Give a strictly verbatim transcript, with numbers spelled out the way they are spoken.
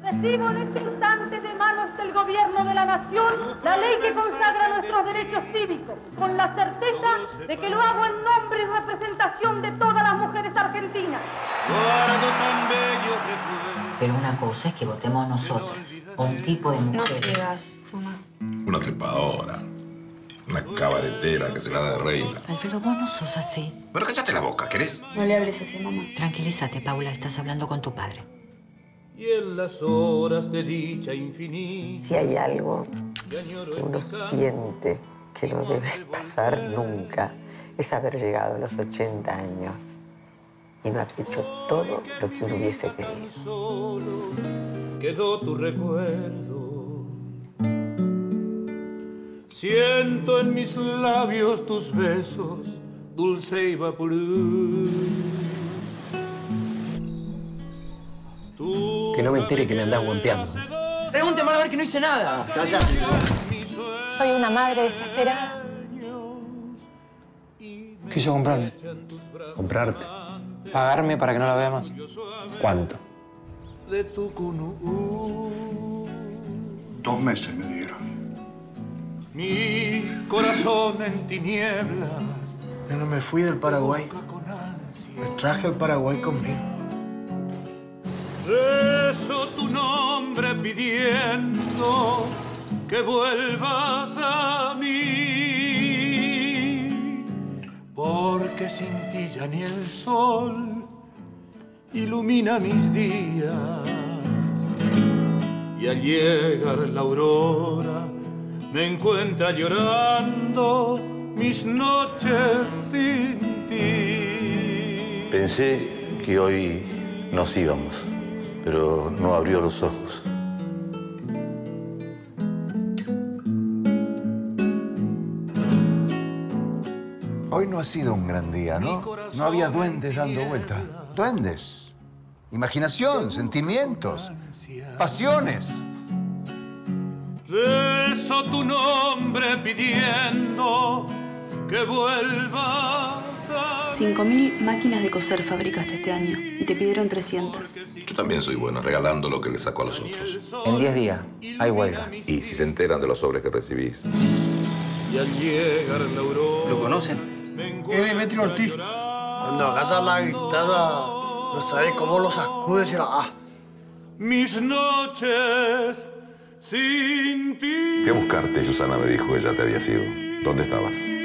Recibo en este instante de manos del gobierno de la nación la ley que consagra nuestros derechos cívicos, con la certeza de que lo hago en nombre y representación de todas las mujeres argentinas. Pero una cosa es que votemos nosotras, un tipo de mujeres. No sigas, mamá. Una trepadora, una cabaretera que se la da de reina. Alfredo, vos no sos así. Pero cállate la boca, ¿querés? No le hables así, mamá. Tranquilízate, Paula, estás hablando con tu padre. Y en las horas de dicha infinita. Si hay algo que uno siente que no debe pasar nunca, es haber llegado a los ochenta años y no haber hecho todo lo que uno hubiese querido. Solo quedó tu recuerdo. Siento en mis labios tus besos, dulce y vaporú. Que no me entere que me andás guampeando. Pregúnteme a ver que no hice nada. Cállate. Soy una madre desesperada. Quiso comprarme. ¿Comprarte? Pagarme para que no la vea más. ¿Cuánto? De tu cunú. Dos meses me dieron. Mi corazón en tinieblas. Yo no me fui del Paraguay. Me traje al Paraguay conmigo. Rezo tu nombre pidiendo que vuelvas a mí, porque sin ti ya ni el sol ilumina mis días, y al llegar la aurora me encuentra llorando mis noches sin ti. Pensé que hoy nos íbamos, pero no abrió los ojos. Hoy no ha sido un gran día, ¿no? No había duendes dando vuelta. Duendes. Imaginación, sentimientos, pasiones. Rezo tu nombre pidiendo que vuelvas a... Cinco mil máquinas de coser fabricaste este año y te pidieron trescientas. Yo también soy bueno regalando lo que le saco a los otros. En diez días hay huelga. Y si se enteran de los sobres que recibís. Y al llegar la aurora... ¿Lo conocen? Es Demetrio Ortiz. Cuando agarras la guitarra, no sabes cómo lo sacudes y la... ¡Ah! Mis noches sin ti. Fui a buscarte, Susana me dijo que ya te había sido. ¿Dónde estabas?